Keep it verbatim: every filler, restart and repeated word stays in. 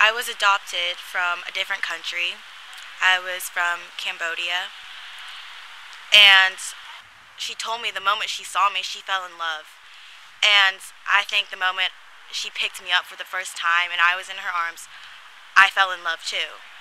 I was adopted from a different country. I was from Cambodia, and she told me the moment she saw me, she fell in love. And I think the moment she picked me up for the first time and I was in her arms, I fell in love too.